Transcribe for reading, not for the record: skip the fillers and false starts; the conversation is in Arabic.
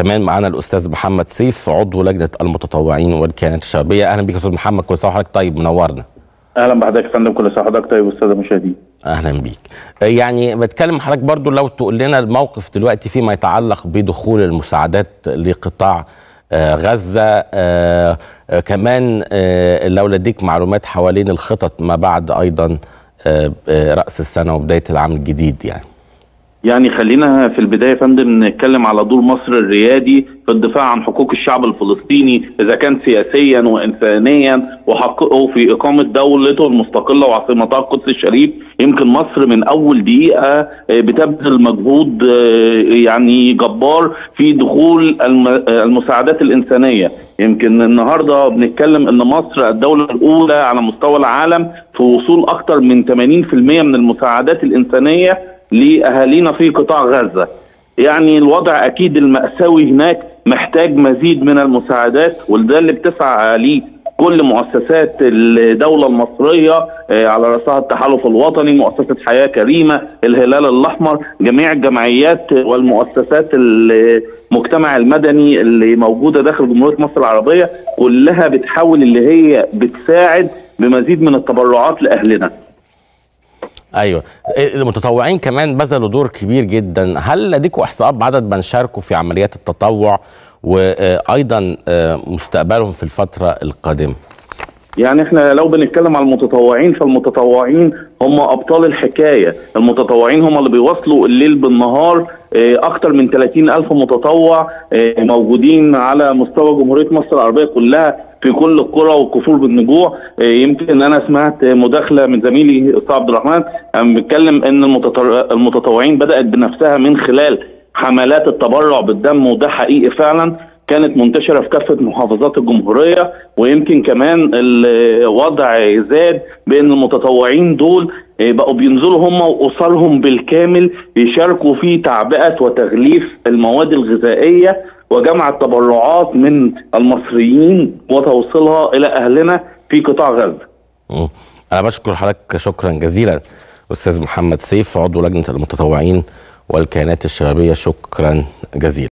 كمان معانا الاستاذ محمد سيف عضو لجنه المتطوعين والكيانات الشبابيه. اهلا بيك يا استاذ محمد، كل سنه وحضرتك طيب، منورنا. اهلا بحضرتك يا فندم، كل سنه وحضرتك طيب والساده المشاهدين. اهلا بيك. يعني بتكلم حضرتك برضو لو تقول لنا الموقف دلوقتي فيما يتعلق بدخول المساعدات لقطاع غزه، كمان لو لديك معلومات حوالين الخطط ما بعد ايضا رأس السنه وبدايه العام الجديد. يعني خلينا في البدايه يا فندم نتكلم على دور مصر الريادي في الدفاع عن حقوق الشعب الفلسطيني، اذا كان سياسيا وانسانيا، وحققه في اقامه دولته المستقله وعاصمتها القدس الشريف. يمكن مصر من اول دقيقه بتبذل مجهود يعني جبار في دخول المساعدات الانسانيه. يمكن النهارده بنتكلم ان مصر الدوله الاولى على مستوى العالم في وصول اكثر من 80% من المساعدات الانسانيه لأهالينا في قطاع غزة. يعني الوضع أكيد المأساوي هناك محتاج مزيد من المساعدات، وده اللي بتسعى ليه كل مؤسسات الدولة المصرية على رأسها التحالف الوطني، مؤسسة حياة كريمة، الهلال الأحمر، جميع الجمعيات والمؤسسات المجتمع المدني اللي موجودة داخل جمهورية مصر العربية، كلها بتحاول اللي هي بتساعد بمزيد من التبرعات لأهلنا. ايوه، المتطوعين كمان بذلوا دور كبير جدا. هل لديكم احصاءات بعدد من شاركوا في عمليات التطوع وايضا مستقبلهم في الفتره القادمه؟ يعني احنا لو بنتكلم على المتطوعين، فالمتطوعين هم ابطال الحكايه. المتطوعين هم اللي بيواصلوا الليل بالنهار. اكتر من 30,000 متطوع موجودين على مستوى جمهوريه مصر العربيه كلها في كل القرى والكفور بالنجوع. يمكن انا سمعت مداخله من زميلي استاذ عبد الرحمن بيتكلم ان المتطوعين بدات بنفسها من خلال حملات التبرع بالدم، وده حقيقي فعلا كانت منتشرة في كافة محافظات الجمهورية. ويمكن كمان الوضع زاد بأن المتطوعين دول بقوا بينزلوا هم وأسرهم بالكامل يشاركوا في تعبئة وتغليف المواد الغذائية وجمع التبرعات من المصريين وتوصيلها إلى أهلنا في قطاع غزة. أنا بشكر حضرتك شكرا جزيلا أستاذ محمد سيف عضو لجنة المتطوعين والكيانات الشبابية، شكرا جزيلا.